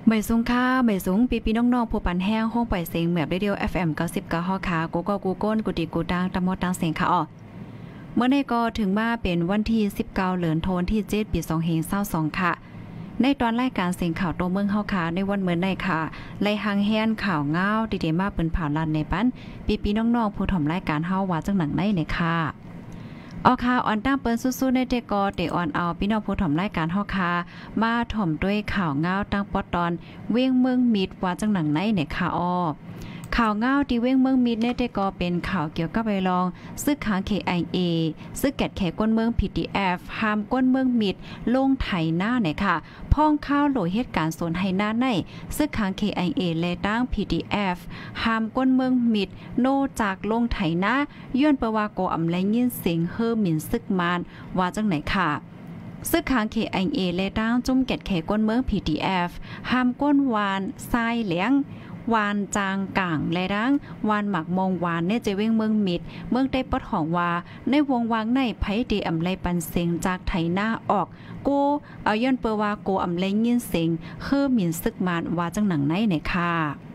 ใบสูงค่าใบสูงปีน้องๆผู้ปันแห้งห้องปล่อยเสียงแบบเรดิโอ FM 99ฮอค่ะกูก็กูก้นกูติกูดังตะมดดังเสียงค่ะอ้อเมื่อในก็ถึงมาเป็นวันที่19เดือนธันวาคมที่7ปี2522ค่ะในตอนรายการเสียงข่าวตัวเมืองเฮาค่ะในวันเหมือนในค่ะไล่หังแฮนข่าวเงาดีๆมาเปิ้นผ่าลันในปันปีน้องๆผู้ถ่อมรายการเฮาว่าจังหนังในค่ะเอาข่าวออนตั้งเปิ้นสู้ๆในเตกอเตออนเอาพี่น้องผู้ถ่อมรายการเฮาค่ะมาถ่อมด้วยข่าวเงาตั้งปอตอนเวียงเมืองมิดว่าจังหนังในค่ะอ้อข่าวเงาที่เว้งเมืองมิดเนี่ยได้ก็เป็นข่าวเกี่ยวกับใบลองซึกค้าง KIA ซึกแกดแขก้นเมือง PDF ห้ามก้นเมืองมิดลงไถหน้าเนี่ยค่ะพ้องข้าวโหลเหตุการณ์สนไห้หน้าในซึกค้าง KIA และตั้ง PDF ห้ามก้นเมืองมิดโนจากลงไถหน้าย้อนประว่าโกอำไลยินเสียงเฮอหมิ่นซึกมานว่าจังไหนค่ะซึกค้าง KIA และตั้งจุ่มแกดแขก้นเมือง PDF ห้ามก้นวานทรายเหลียงวานจางก่างและดังวานหมักมงวานเนี่ยจะเว้งเมืองมิดเมืองได้ปดของว่าในวงวางในไผดีอำไลปันเสียงจากไถหน้าออกโกเอาย้อนเปว่าโกอำไลยินเสียงเฮือหมิ่นซึกมานว่าจังหนังในค่ะ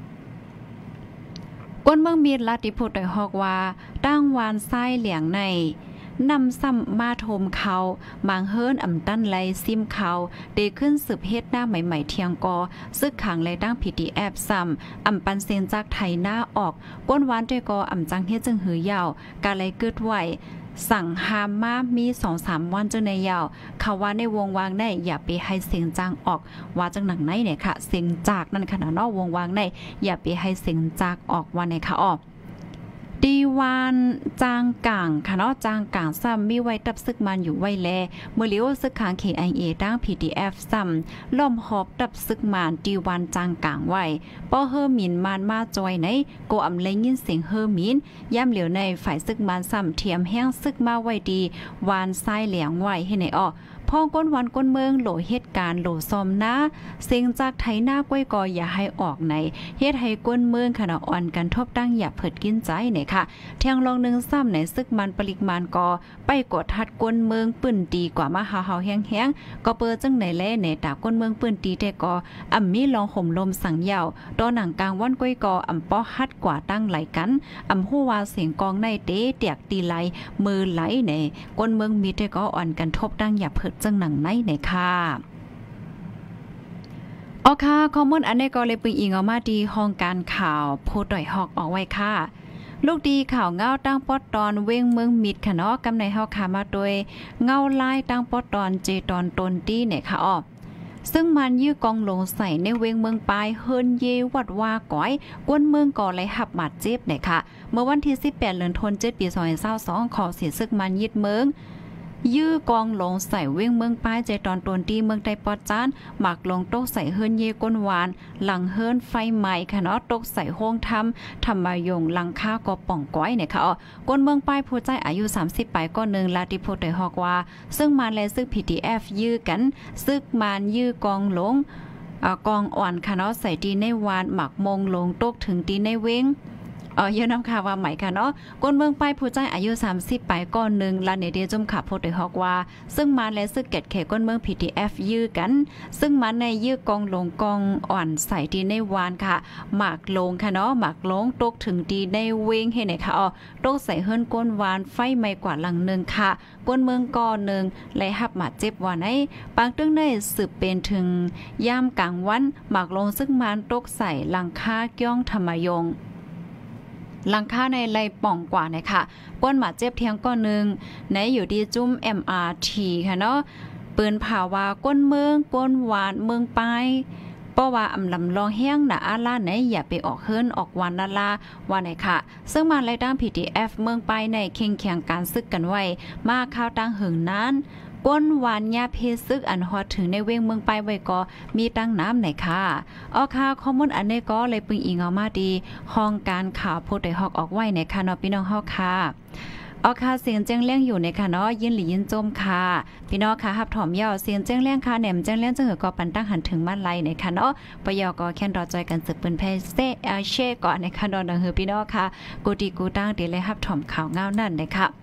ก้นเมืองมีดลาติพูดได้ฮอกว่าตั้งวานทรายเหลียงในนำซ้ำมาโทมเขามางเฮิรนอ่ำตั้นไลซิมเขาเดขึ้นสืบเฮ็ดหน้าใหม่ๆเทียงกอซึกขังและตั้ง PDF ซ้ำอ่ำปันเซนจากไทยหน้าออกก้นหวานด้วยกออ่ำจังเฮ็ดจึงหือยาวกาไลเกิดไหวสั่งหามมามี 2-3 วันจึงในยาวเขาว่าในวงวางในอย่าไปให้เสียงจางออกว่าจังหนังไหนเนี่ยค่ะเสียงจากนั่นขนาดนอกวงวางในอย่าไปให้เสียงจากออกว่าในค่ะออกดีวานจางก่างค่ะเนาะจางก่างซ้ำมีไว้ตับซึกมันอยู่ไว้แลเมื่อเลี้ยวซึกค้าง KIA ตั้ง PDF ซ้ำล่อมหอบตับซึกมันดีวานจางก่างไว้ป้อเฮอหมินมันมาจอยในโกอำเลยยินเสียงเฮอหมินย่ำเหลียวในฝ่ายซึกมันซ้ำเทียมแห้งซึกมาไว้ดีวานทรายเหลียงไว้ให้ในอ้อพ่อก้นวันก้นเมืองโหลเหตุการณ์โหลซอมนะเสียงจากไทยหน้าก้อยกออย่าให้ออกในเฮ็ดให้ก้นเมืองขณะอ่อนกันทบตั้งอย่าเผิดกินใจเนี่ยค่ะแทงลองนึงซ้ำในซึกมันปริกมานกอไปกดทัดก้นเมืองปื้นดีกว่ามาหาเฮาแห้งๆก็เปิดจังไหนแลในตาก้นเมืองปื้นดีแต่กออ่ำมีลองห่มลมสังยาวตอนหนังกลางวันก้อยกออ่ำป้อฮัดกว่าตั้งไหลกันอ่ำฮู้ว่าเสียงกองในเตะเตียกตีไหลมือไหลในก้นเมืองมีแต่ก็อ่อนกันทบตั้งอย่าเผิดจังหนังในค่ะอ๋อค่ะข้อมูลอันนี้ก็เลยปึงอิงออกมาดีห้องการข่าวโพดอยฮอกออกไว้ค่ะลูกดีข่าวเงาตั้งปอดตอนเว้งเมืองมิดค่ะเนาะกำในเฮาค่ะมาโดยเงาลายตั้งปอดตอนเจตอนตนตี้เนี่ยค่ะอ้อซึ่งมันยื้อกองลงใส่ในเวงเมืองปลายเฮิรนเยวัดว่าก้อยกวนเมืองก่อไหลหับหมัดเจ็บเนี่ยค่ะเมื่อวันที่18เดือนธันวาคมปี2022ขอเสียซึกมันยึดเมืองยื้อกองลงใส่เว้งเมืองป้ายใจตอนตนตีเมืองไต้ปอดจานหมักลงตกใส่เฮิรนเยก้นหวานหลังเฮิรนไฟใหม่ค่ะเนาะตกใส่โฮงทำมายงหลังค่าก็ป่องก้อยเนี่ยค่ะก้นเมืองป้ายผู้ใจอายุ30ปลายก็นึงลาติโพได้ฮอกว่าซึ่งมาและซึก PDF ยื้อกันซึกมานยื้อกองลงกองอ่อนค่ะเนาะใส่ดีในวานหมักมงลงตกถึงดีในเว้งเยอะน้ำค่ะว่าใหม่ค่ะเนาะก้นเมืองป้ายผู้ใจอายุ30ปลายก้อนนึงลาเนเดียจมขับโพดได้ฮอกว่าซึ่งมาและซึกเก็ดแขก้นเมือง PDF ยื้อกันซึ่งมาในยื้อกองลงกองอ่อนใส่ดีในวานค่ะหมากลงค่ะเนาะหมากลงตกถึงดีในเวงให้ไหนค่ะตกใส่เฮิรนก้นวานไฟไม่กว่าหลังนึงค่ะก้นเมืองก้อนนึงและหับหมัดเจ็บว่าไหนปางตึ้งได้สืบเป็นถึงย่ามกลางวันหมากลงซึ่งมันตกใส่หลังคาเกี้ยงธรรมยงหลังค่าในไรป่องกว่าเนี่ยค่ะก้นหมาเจ็บเทียงก้อนนึงไหนอยู่ดีจุ้ม MRT ค่ะเนาะปืนผ่าว่าก้นเมืองก้นหวานเมืองปลายเพราะว่าอำลำลองแห้งหนาอาล่าไหนอย่าไปออกเฮิรนออกวันนาลาว่าไหนค่ะซึ่งมาไล่ตั้ง PDF เมืองปลายในเคียงเคียงการซึกกันไว้มาข้าวตั้งหึงนั้นก้นหวานยาเพซึกอันฮอดถึงในเว้งเมืองไปไว้ก็มีตั้งน้ำไหนค่ะอ๋อค่ะข้อมูลอันนี้ก็เลยปึงอิงเอามาดีห้องการข่าวโพดได้ฮอกออกไว้ในค่ะเนาะพี่น้องเฮาค่ะอ๋อค่ะเสียงแจ้งเลี้ยงอยู่ในค่ะเนาะยินหรือยินจมค่ะพี่น้องค่ะฮับถอมยาวเสียงแจ้งเลี้ยงค่ะแหนมแจ้งเลี้ยงจังหือก็ปันตั้งหันถึงมาไลในค่ะเนาะปยก็แค่นรอจอยกันสืบปืนเพเซเช่ก่อนในค่ะเนาะดังหือพี่น้องค่ะกูดีกูตั้งเดี๋ยวเลยฮับถอมข่าวเงานั่นเลยค่ะ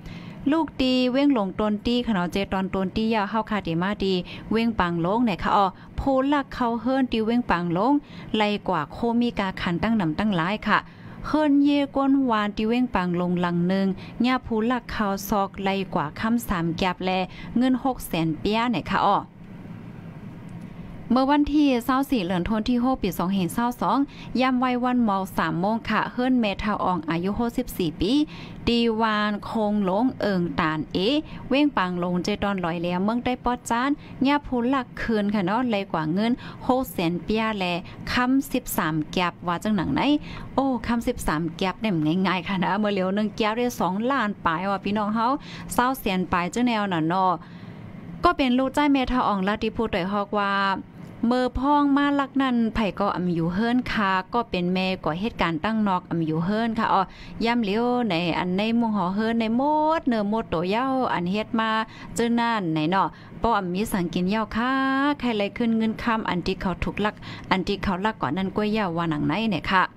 ลูกตีเว้งหลงตนตีขนอเจตอนตนตียาวเฮาคาติมาดีเว้งปังลงเนี่ยค่ะโพลักเข้าเฮิรนตีเว้งปังลงไล่กว่าโคมีกาขันตั้งนำตั้งหลายค่ะเฮิรนเยก้นวานตีเว้งปังลงหลังนึงญาผู้ลักเข้าซอกไล่กว่าคำ3แก็บแลเงิน600,000เปียเนี่ยค่ะเมื่อวันที่24เดือนธันวาคมปี2522ยามวัยวันเมา3โมงค่ะเฮิรนเมทาอองอายุ64ปีดีวานคงหลงเอิงตานเว้งปังลงเจตอนลอยแล้วเมืองได้ปอดจานญาผู้ลักคืนค่ะเนาะเลยกว่าเงิน600,000เปียแลคำ13แก็บว่าจังหนังไหนโอ้คำ13แก็บเนี่ยง่ายๆค่ะนะเมื่อเหลียว1แก็บได้2ล้านปลายว่าพี่น้องเฮา20,000ปลายจังแนวน่ะเนาะก็เป็นลูกใจเมทาอองลาติพูดได้ฮอกว่าเมื่อพ้องมาลักนั้นไผก็อำอยู่เฮิรนค่ะก็เป็นแม่ก่อเหตุการณ์ตั้งนอกอำอยู่เฮิรนค่ะย่ำเลี้ยวในอันในมุงหอเฮิรนในหมดเนื้อหมดโตเย้าอันเฮ็ดมาเจอนั่นไหนเนาะป้ออำมีสังกินเย้าค่ะใครเลยขึ้นเงินคำอันที่เขาถูกลักอันที่เขาลักก่อนนั้นกล้วยเย้าว่าหนังไหนเนี่ยค่ะ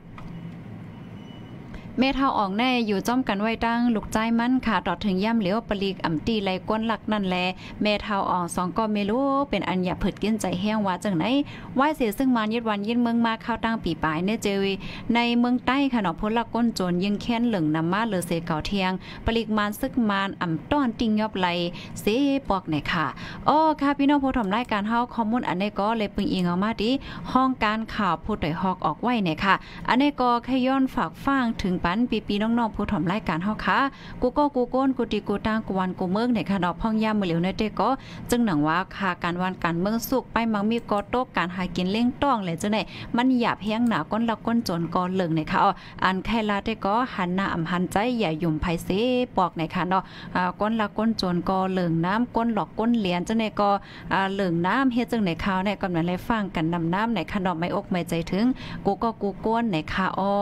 เมทาออกแน่อยู่จ้อมกันไว้ตั้งลูกใจมันค่ะต่อถึงย่ำเหลียวปลีกอ่ำตีไหลก้นหลักนั่นแลเมทาออก2ก็ไม่รู้เป็นอันอย่าเผิดกินใจแห้งว่าจังไหนไหว้เสียซึ่งมานยึดวันยึดเมืองมาเข้าตั้งปีปลายเนี่ยเจอในเมืองใต้ค่ะเนาะพลก้นโจรยิงแค้นเหลืองนำมาเหลือเสเก่าเทียงปลีกมานซึกมานอ่ำต้อนติงยอบไหลเสปอกไหนค่ะค่ะพี่น้องผู้ชมรายการเฮาข้อมูลอันนี้ก็เลยปึงอิงเอามาดิห้องการข่าวผู้ต่อยฮอกออกไว้เนี่ยค่ะอันนี้ก็แค่ย้อนฝากฟังถึงปีน้องๆผู้ถมรายการเฮาค่ะกูก็กูโก้นกูตีกูตางกูวันกูเมืองในค่ะดอกพ่องยามมื้อเหลียวในเตก็จึงหนังว่าค่ะการวันการเมืองสุกไปมังมีก็โตการหากินเลี้ยงต้องเลยจังได๋มันหยาบแฮงหนาก้นละก้นจนก็เลิงในค่ะอันใครลาเตก็หันหน้าอำหันใจอย่ายุ่มไผเสปอกในค่ะเนาะก้นละก้นจนก็เลิงน้ำก้นหลอกก้นเหรียญจังได๋ก็เลิงน้ำเฮ็ดจังในข่าวในกำลังได้ฟังกันน้ำในค่ะเนาะไม่อกไม่ใจถึงกูก็กูโก้นในค่ะ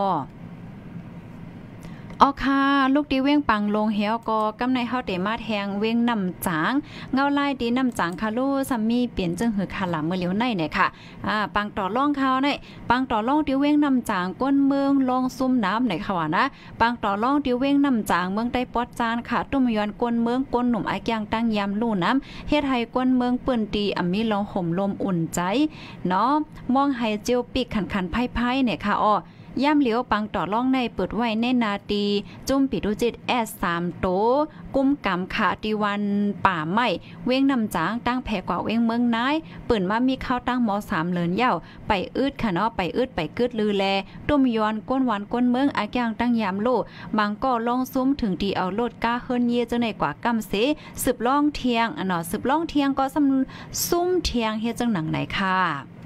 ค่ะลูกดีเว้งปังลงเหี่ยวก็กำในเฮาเตมาแทงเว้งน้ำจางเงาลายดีน้ำจางคาลูซัมมี่เปลี่ยนจึงหือคาหลามเมื่อเหลียวในเนี่ยค่ะปังต่อล่องเขาเนี่ยปังต่อล่องดีเว้งน้ำจางก้นเมืองลองซุ่มน้ำในค่ะว่านะปังต่อล่องดีเว้งน้ำจางเมืองได้ปอดจานค่ะตุ้มยอนก้นเมืองก้นหนุ่มไอ้แกงตั้งยำลู่น้ำเฮ็ดให้ก้นเมืองเปื้นตีอ่ำมีลองห่มลมอุ่นใจเนาะมองให้เจียวปีกขันไพ่ๆเนี่ยค่ะย่ำเหลียวปังต่อล่องในเปิดไว้ในนาตีจุ่มปิดุจิต3โตกุมกำขาตีวันป่าไม้เว้งนำจางตั้งแผ่กว่าเว้งเมืองนายเปิ่นมามีข้าวตั้งม3เลินเย่าไปอึดค่ะเนาะไปอึดไปกึดลือแลตุ้มยอนก้นวันก้นเมืองอาแกงตั้งยามโลมังก็ลองซุ้มถึงตีเอาโลดก้าเฮิรนเยจังในกว่ากำเสสืบล่องเทียงเนาะสืบล่องเทียงก็ซุ่มเทียงเฮ็ดจังหนังไหนค่ะ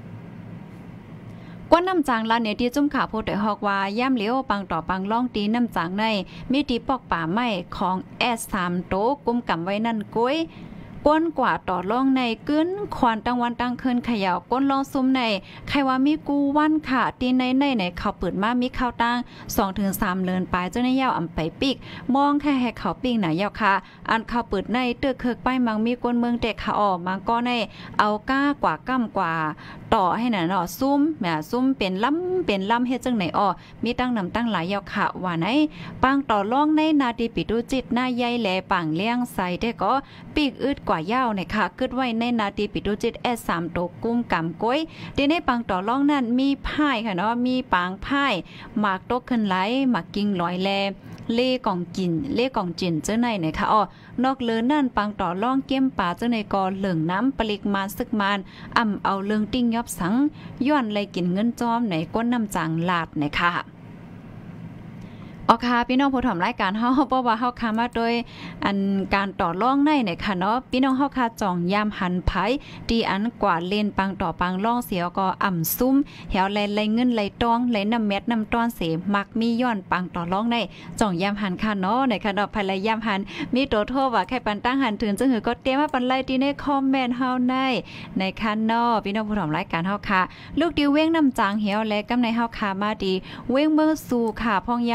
ก้นน้ำจางลานเนี่ยที่จุ่มขาโพดได้ฮอกว่าย่ำเหลียวปังต่อปังล่องตีน้ำจางในมีตีปอกป่าไม้ของS3โตกุมกำไว้นั่นก้อยก้นกว่าต่อล่องในกึ้นควานตั้งวันตั้งคืนเขย่าก้นลองซุ่มในใครว่ามีกูวันค่ะตีในเขาเปิดมามีข้าวตั้ง 2-3 เลินปลายเจ้าในยาวอำไปปิกมองแค่ให้เขาปิ้งหนายาวค่ะอันเขาเปิดในเตือกเคิกไปมังมีก้นเมืองเด็กขาออกมังก็ในเอาก้ากว่าก้ำกว่าต่อให้น่ะเนาะซุ่มเป็นล้ำเฮ็ดจังไหนมีตั้งนำตั้งหลายยาวค่ะว่าไหนปังต่อล่องในนาดีปิดุจิตหน้าใหญ่แลปังเลี้ยงใส่ได้ก็ปีกอึดกว่ายาวเนี่ยค่ะกึดไว้ในนาดีปิดุจิตS3โตกุ้มกำก้อยที่ในปังต่อล่องนั้นมีพายค่ะเนาะมีปางพายหมากตกขึ้นไหลหมากกิ่งลอยแลเล่กองจินเจ้าในเนี่ยค่ะนอกเลือนั่นปังต่อล่องเกี้ยมป่าเจ้าในกอเหลืองน้ำปลิกมาซึกมานเอาเลืองติ้งยอบสังย้อนเลยกินเงินจอมในก้นน้ำจางลาดเนี่ยค่ะค่ะพี่น้องผู้ถมรายการเฮาเพราะว่าเฮาค้ามาโดยอันการต่อรองในเนี่ยค่ะเนาะพี่น้องเฮาค่ะจ่องยามหันไผตีอันกว่าเลนปังต่อปังร่องเสียก็ซุ่มแถวไหลเงินไหลตองไหลน้ำเม็ดน้ำต้อนเสมักมีย้อนปังต่อรองในจ่องยามหันค่ะเนาะในค่ะเนาะภายในยามหันมีตัวโทรว่าแค่ปันตั้งหันถึงจังหือก็เตรียมมาปันไล่ที่ในคอมเมนต์เฮาในค่ะเนาะพี่น้องผู้ถมรายการเฮาค่ะลูกดิวเว้งน้ำจางเหี่ยวและกำในเฮาค่ะมาดีเว้งเมืองสู่ค่ะพ่องยามมื้อเหลียวใน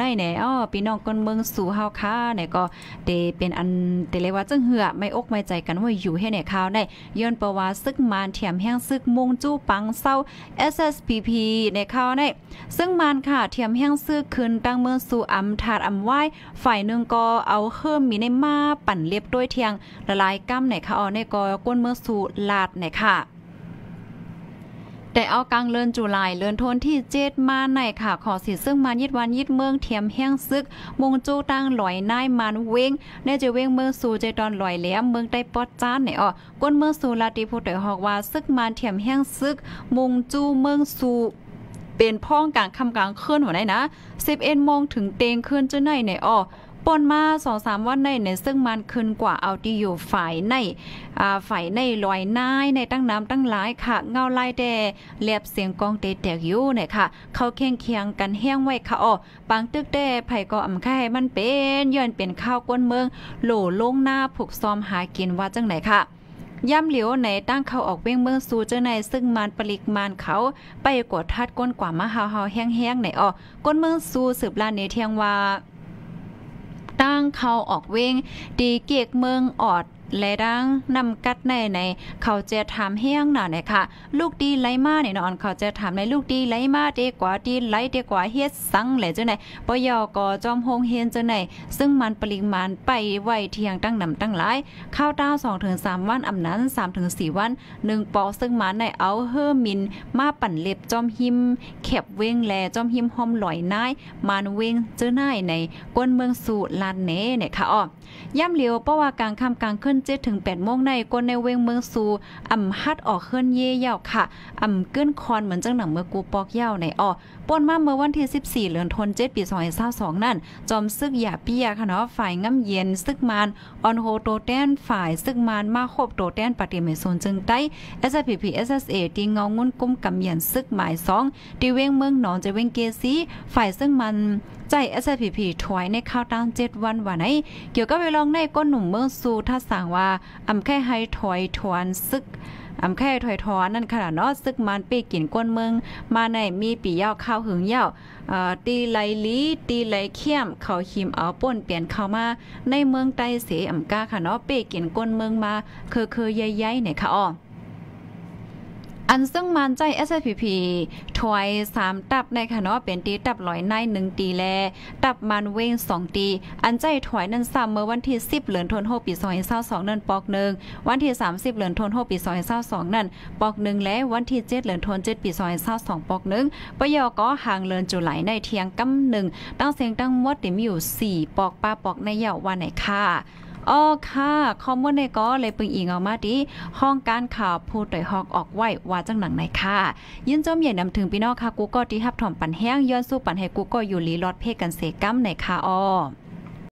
เนี่ยพี่น้องคนเมืองสู่เฮาค่ะเนี่ยก็เตเป็นอันเตเลยว่าจังเหือไม่อกไม่ใจกันว่าอยู่ให้เนี่ยข่าวได้ย้อนประวัติซึกมานเถียมแห้งซึกมงจู้ปังเศร้า SSPP ในข่าวได้ซึ่งมานค่ะเถียมแห้งซึกคืนตั้งเมืองสู่อำถาดอำไหว้ฝ่ายนึงก็เอาเฮิ่มมีในมาปั่นเรียบด้วยเทียงละลายก้ำในค่ะในก็ก้นเมืองสู่ลาดในค่ะแต่เอากลางเลือนจุลายเลือนทนที่7มาในค่ะขอสิซึ่งมายิดวันยิดเมืองเทียมแห้งซึกมงจูตั้งลอยนายมันเว้งในจะเว้งเมืองสู่ใจตอนลอยแหลมเมืองใต้ปอดจ้านเนี่ยก้นเมืองสู่ลาติผู้ใดฮอกว่าซึกมาเทียมแห้งซึกมงจูเมืองสู่เป็นพ้องกลางค่ำกลางคืนหัวไหนนะ11 โมงถึงเตงคืนจะไหนเนี่ยปนมา 2-3 วันในซึ่งมันขึ้นกว่าเอาที่อยู่ฝ่ายในลอยนายในตั้งน้ำตั้งหลายค่ะเงาลายแดเลียบเสียงกองเตะแตกอยู่เนี่ยค่ะเขาเคียงกันแห้งไว้ค่ะบางตึกแด่ไผก็อำค่ายมันเป็นย้อนเป็นข้าวก้นเมืองโหลลงหน้าผูกซ้อมหากินว่าจังไหนค่ะย่ำเหลียวในตั้งเขาออกเว้งเมืองสู่เจ้าในซึ่งมันปลิกมันเขาไปกดทัดก้นกว่ามาเฮาแห้งๆในก้นเมืองสู่สืบลานเนเทียงว่าตั้งเขาออกเว้งดีเกียกเมืองออดและดังนำกัดในเขาจะถามเฮียงหน่ะเนี่ยค่ะลูกดีไหลมาเนี่ยนอนเขาจะถามในลูกดีไหลมาดีกว่าดีไหลดีกว่าเฮ็ดสังแหละเจ้าไหนปยกจอมโฮงเฮียนเจ้าไหนซึ่งมันปริมาณไปไว้เที่ยงตั้งนำตั้งหลายข้าวต้า 2-3 วันอำนั้น 3-4 วัน1ปอซึ่งมันในเอาเฮอมินมาปั่นเล็บจอมหิมแคบเว้งแลจอมหิมหอมลอยนายมานเว้งเจ้าไหนในก้นเมืองสู่ลานเนเนี่ยค่ะย่ำเหลียวเพราะว่ากลางค่ำกลางคืน7-8 โมงในก้นในเวงเมืองสู่ฮัดออกเคลื่อนเย่ยาวค่ะกึ้นคอนเหมือนจังหนังเมื่อกูปอกยาวในป่นมาเมื่อวันที่14 เดือนธันวาคมปี2022นั่นจอมซึกหยาเปียค่ะเนาะฝ่ายง่ำเย็นซึกมานออนโฮโตแตนฝ่ายซึกมานมาคบโตแตนปฏิเมโซนจึงใต้ SPP SSA ตีเงางุ้นกุมกำเย็นซึกหมาย2ตีเวงเมืองหนองจะเวงเกซีฝ่ายซึ่งมันใจ SPP ถอยในข้าวตาม7 วันว่าไหนเกี่ยวกับเวลองในก้นหนุ่มเมืองสู่ถ้าสั่งว่าแค่ให้ถอยทวนซึกแค่ถอยทอนนั่นขนาดเนาะซึกมันไปกินก้นเมืองมาในมีปียาวข้าวหึงยาวตีไหลลีตีไหลเขี้ยมเขาหิมเอาป่นเปลี่ยนเข้ามาในเมืองใต้เสกาค่ะเนาะไปกินก้นเมืองมาคือใหญ่ๆเนี่ยค่ะอันซึ่งมันใจ SPP ถอย3ตับในค่ะเนาะเป็นตีตับลอยใน1ตีแลตับมันเว้ง2ตีอันใจถอยนั้นซ้ำเมื่อวันที่10 เดือนธันวาคมปี2022นั่นปอก1วันที่30 เดือนธันวาคมปี2022นั่นปอก1และวันที่7 เดือนธันวาคมปี2022ปอก1ปยก็ห่างเดือนจุลายในเที่ยงกำ1ตั้งเสียงตั้งหมดมีอยู่4ปอกป้าปอกในยาววันไหนค่ะค่ะข้อมูลในก็เลยปึงอิงเอามาดีห้องการข่าวผู้ต่อยฮอกออกไว้ว่าจังหนังไหนค่ะยินจมใหญ่นำถึงพี่น้องค่ะกูก็ที่ฮับถ่อมปั่นแห้งย้อนสู้ปั่นให้กูก็อยู่ลีลอดเพกันเสกัมในค่ะ